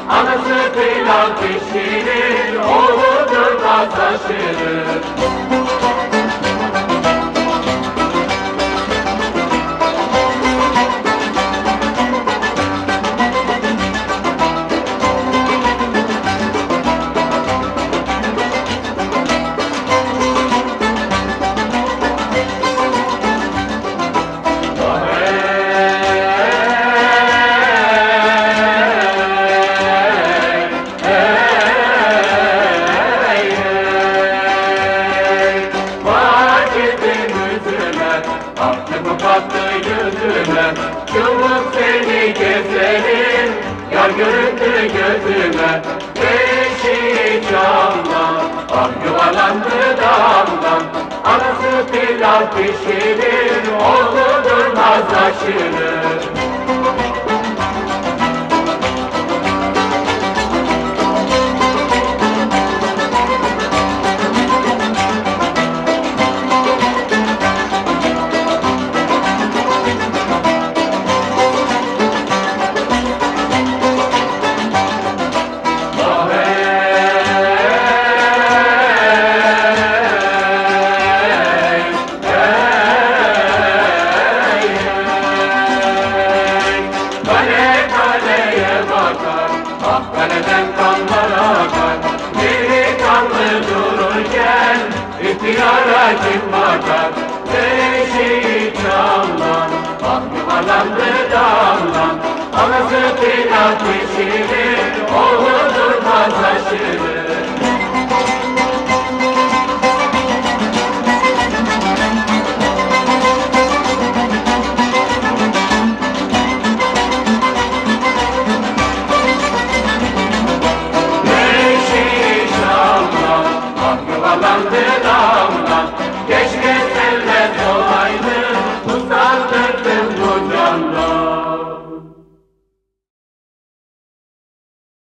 Anası pilav pişirir, oğlu durmaz taşırır. Aklımı battı yüzüme, çabuk seni gezerim, yar göründü gözüme. Beşiği camdan, ah yuvarlandı damdan. Anası pilav pişirir, oğlu durmaz aşırır. Kaleden kanlar akar, delikanlı dururken ihtiyara kim bakar? Beşiği camdan, ah yuvarlandı damdan. Anası pilav pişirir, oğlu durmaz aşırır.